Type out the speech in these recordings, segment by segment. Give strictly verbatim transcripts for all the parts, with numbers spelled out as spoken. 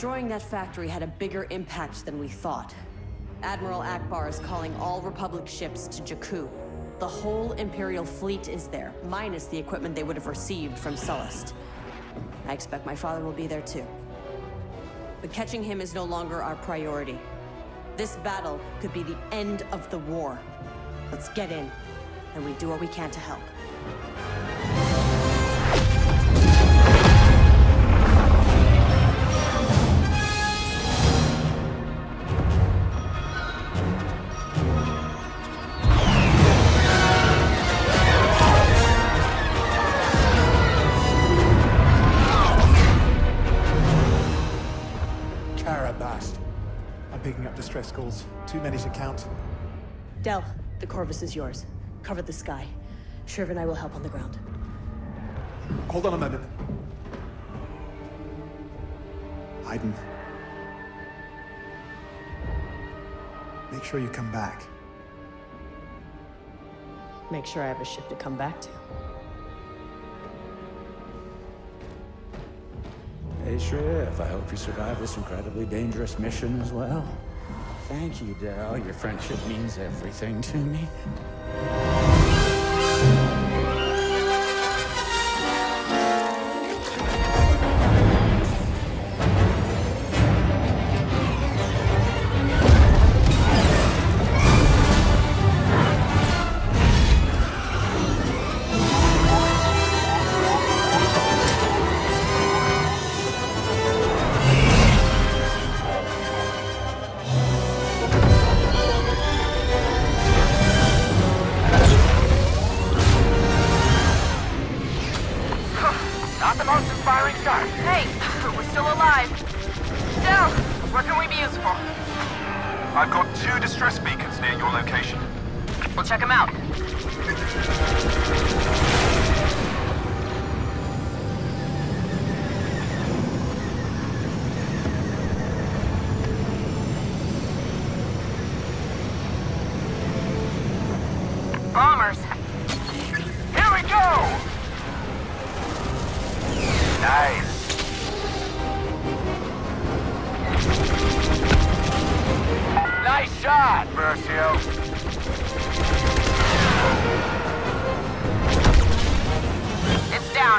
Destroying that factory had a bigger impact than we thought. Admiral Akbar is calling all Republic ships to Jakku. The whole Imperial fleet is there, minus the equipment they would have received from Sullust. I expect my father will be there too. But catching him is no longer our priority. This battle could be the end of the war. Let's get in, and we do what we can to help. Picking up distress calls. Too many to count. Del, the Corvus is yours. Cover the sky. Shriv and I will help on the ground. Hold on a moment. Aiden. Make sure you come back. Make sure I have a ship to come back to. Hey, Shriv, I hope you survive this incredibly dangerous mission as well. Thank you, Del. Your friendship means everything to me. I've got two distress beacons near your location. We'll check them out. Bombers. Here we go! Nice. Nice shot, Versio. It's down.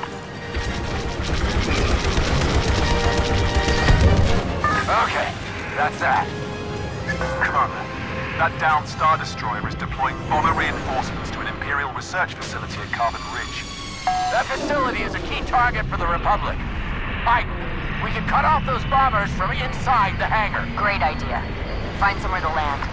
Okay, that's that. Commander, that downed Star Destroyer is deploying bomber reinforcements to an Imperial research facility at Carbon Ridge. That facility is a key target for the Republic. Iden, we can cut off those bombers from inside the hangar. Great idea. Find somewhere to land.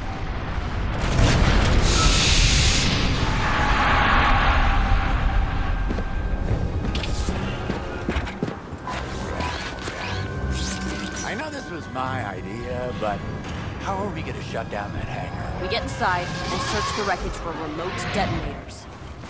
I know this was my idea, but how are we gonna shut down that hangar? We get inside and search the wreckage for remote detonators.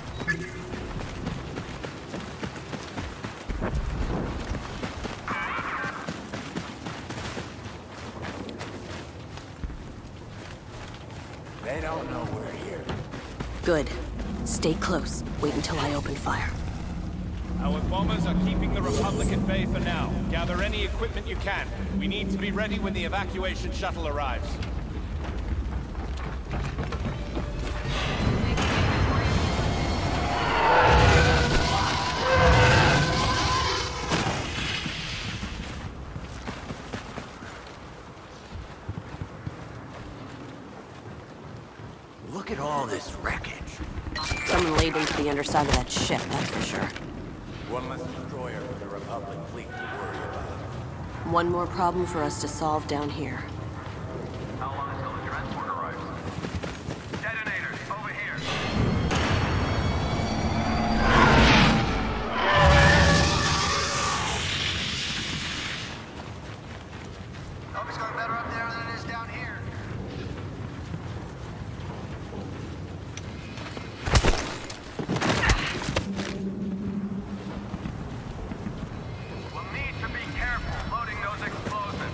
They don't know we're here. Good. Stay close. Wait until I open fire. Our bombers are keeping the Republic at bay for now. Gather any equipment you can. We need to be ready when the evacuation shuttle arrives. Look at all this wreckage. Someone laid into the underside of that ship, that's for sure. One less destroyer for the Republic fleet to worry about. One more problem for us to solve down here. How long until the transport arrives? Detonators, over here. Hope it's going better up there than it is down here. We'll need to be careful loading those explosives.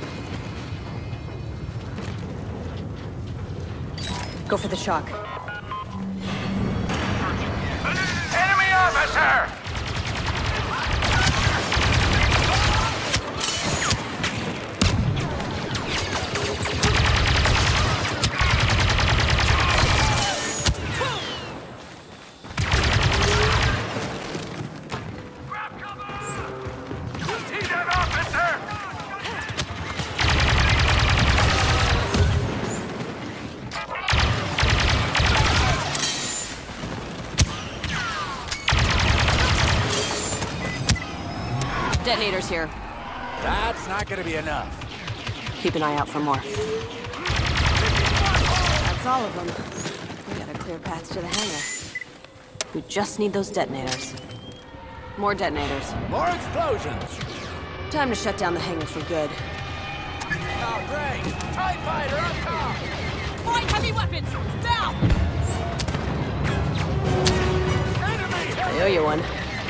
Go for the shock. Enemy officer! Detonators here. That's not gonna be enough. Keep an eye out for more. That's all of them. We got a clear path to the hangar. We just need those detonators. More detonators. More explosions! Time to shut down the hangar for good. Oh, great! TIE fighter up top! Fight heavy weapons! Down! Enemy! I owe you one.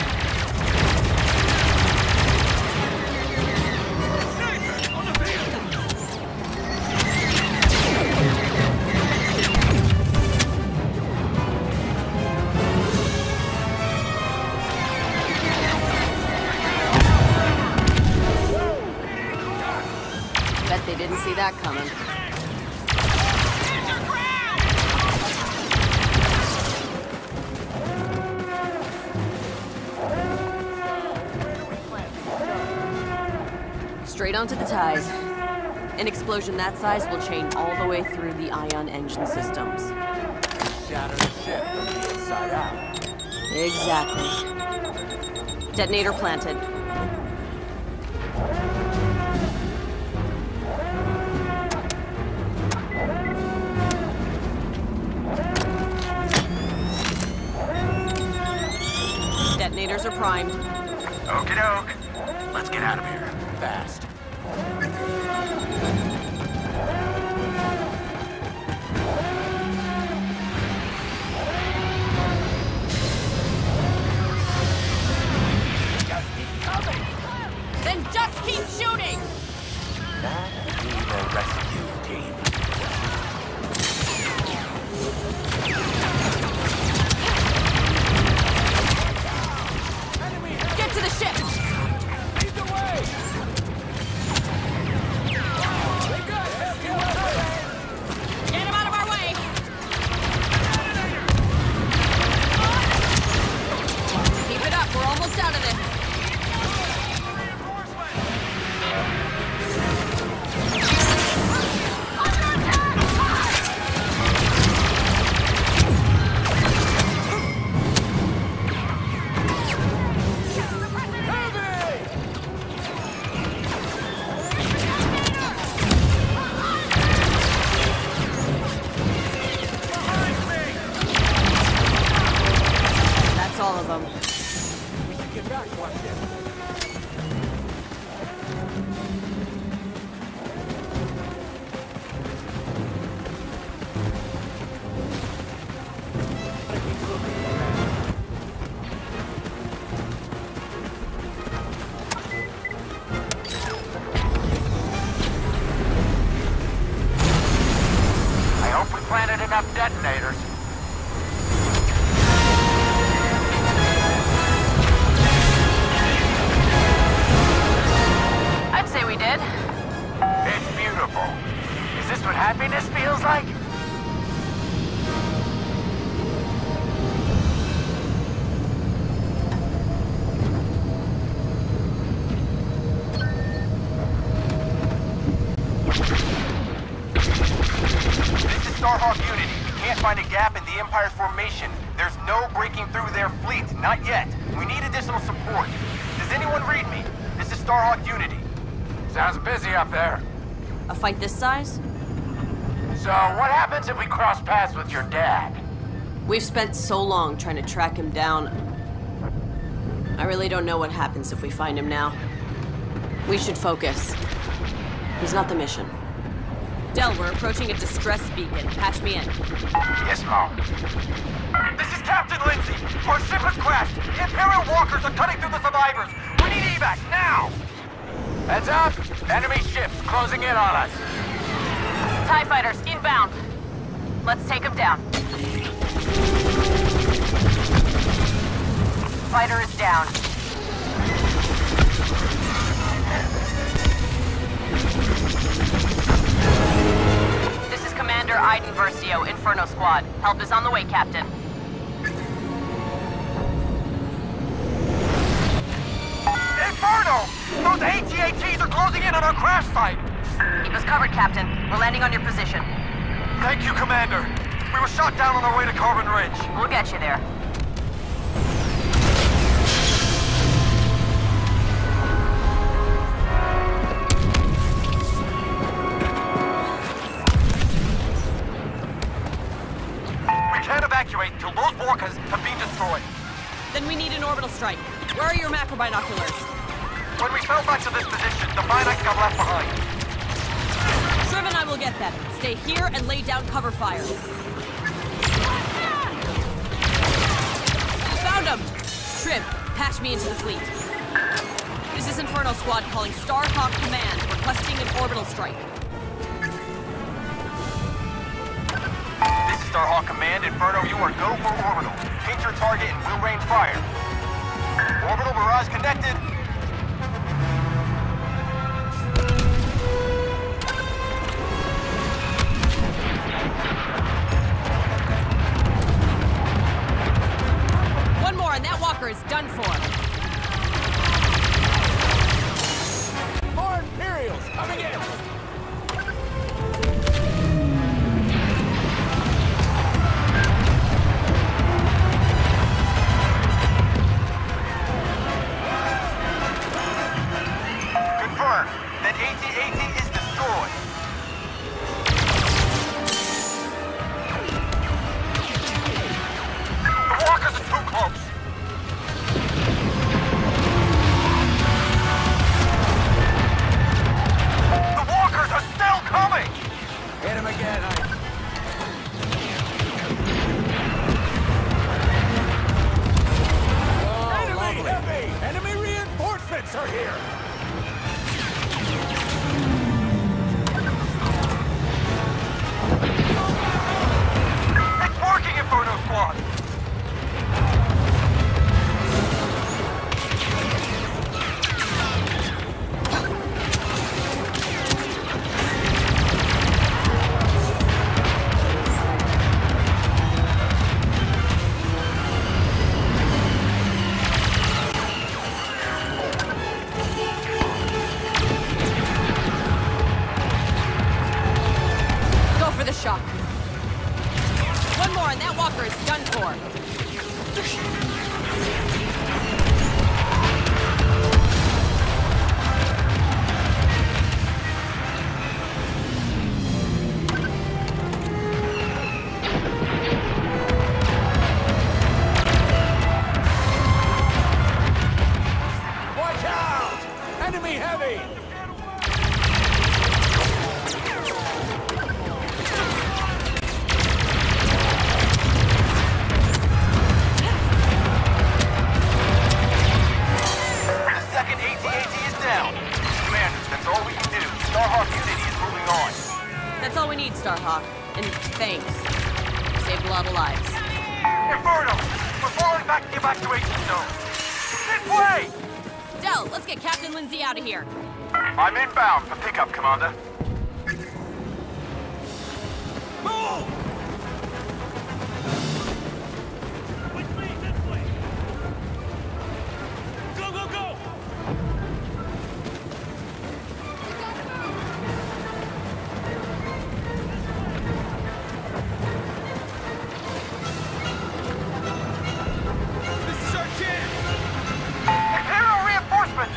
Bet they didn't see that coming. Straight onto the ties. An explosion that size will chain all the way through the ion engine systems. Shatter the ship from the inside out. Exactly. Detonator planted. Detonators are primed. Okie doke. Let's get out of here. Fast. Just keep coming! Then just keep shooting! That would be the rescue team. Get to the ship! Lead the way! We got heavy weapons! Get him out of our way! Keep it up, we're almost out of this. That's all of them. Get back one ship. I hope we planted enough detonators. I'd say we did. It's beautiful. Is this what happiness feels like? This is Starhawk Unity. We can't find a gap in the Empire's formation. There's no breaking through their fleet. Not yet. We need additional support. Does anyone read me? This is Starhawk Unity. Sounds busy up there. A fight this size? So, what happens if we cross paths with your dad? We've spent so long trying to track him down. I really don't know what happens if we find him now. We should focus. He's not the mission. Del, we're approaching a distress beacon. Patch me in. Yes, Mom. This is Captain Lindsay. Our ship has crashed. Imperial walkers are cutting through the survivors. We need evac now. Heads up! Enemy ships closing in on us. TIE fighters inbound. Let's take them down. Fighter is down. This is Commander Iden Versio, Inferno Squad. Help is on the way, Captain. Inferno! Those A T A Ts are closing in on our crash site. Keep us covered, Captain. We're landing on your position. Thank you, Commander. We were shot down on our way to Carbon Ridge. We'll get you there. we need an orbital strike. Where are your macro binoculars? When we fell back to this position, the binocs got left behind. Triv and I will get them. Stay here and lay down cover fire. Found him! Triv, patch me into the fleet. This is Inferno Squad calling Starhawk Command, requesting an orbital strike. This is Starhawk Command. Inferno, you are go for orbital. Paint your target and we'll range fire. Orbital barrage connected. One more and that walker is done for. More Imperials coming in! Confirmed. That A T A T is destroyed. The walkers are too close. The walkers are still coming! Hit him again, I... Oh, enemy heavy! Enemy reinforcements are here! It's working, Inferno Squad! Go for the shock. One more and that walker is done for. Watch out! Enemy heavy! The second A T A T is down. Commanders, that's all we can do. Starhawk Unity is moving on. That's all we need, Starhawk. And thanks. You saved a lot of lives. Inferno! We're falling back to the evacuation zone. This way! Del, let's get Captain Lindsay out of here. I'm inbound for pickup, Commander. Move! Go, go, go! This is our chance! Imperial reinforcements!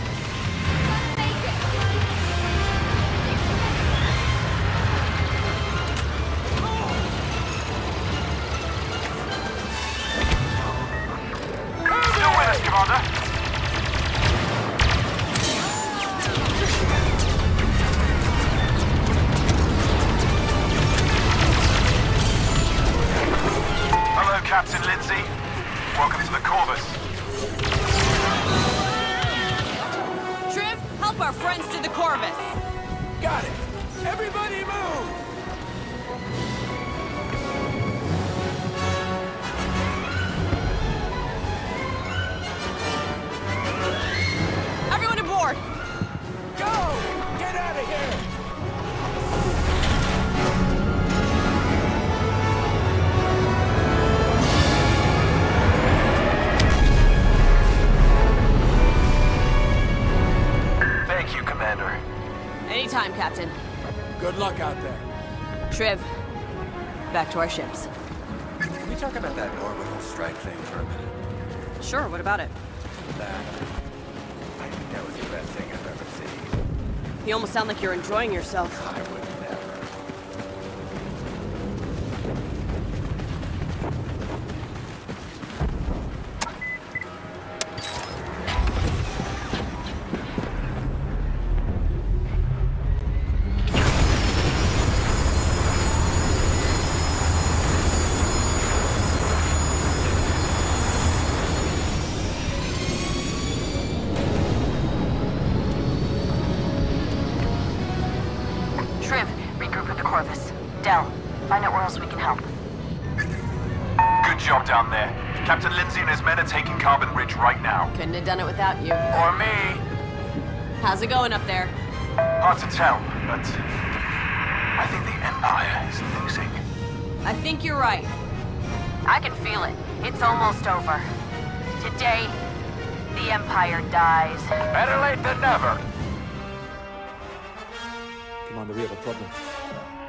Still with us, Commander. Hello, Captain Lindsay. Welcome to the Corvus. Triv, help our friends to the Corvus. Got it! Everybody move! Everyone aboard! Go! Get out of here! Thank you, Commander. Anytime, Captain. Good luck out there. Triv, back to our ships. Can we talk about that orbital strike thing for a minute? Sure, what about it? That... I think that was the best thing I've ever seen. You almost sound like you're enjoying yourself. I would never. job down there. Captain Lindsay and his men are taking Carbon Ridge right now. Couldn't have done it without you. Or me. How's it going up there? Hard to tell, but I think the Empire is losing. I think you're right. I can feel it. It's almost over. Today, the Empire dies. Better late than never. Commander, we have a problem.